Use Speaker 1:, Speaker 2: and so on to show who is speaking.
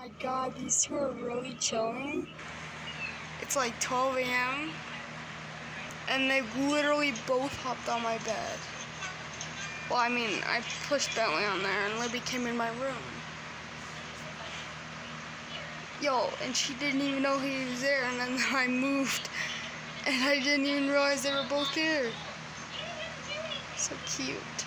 Speaker 1: My God, these two are really chilling. It's like 12 a.m. and they literally both hopped on my bed. Well, I mean, I pushed Bentley on there and Libby came in my room. Yo, and she didn't even know he was there, and then I moved and I didn't even realize they were both there. So cute.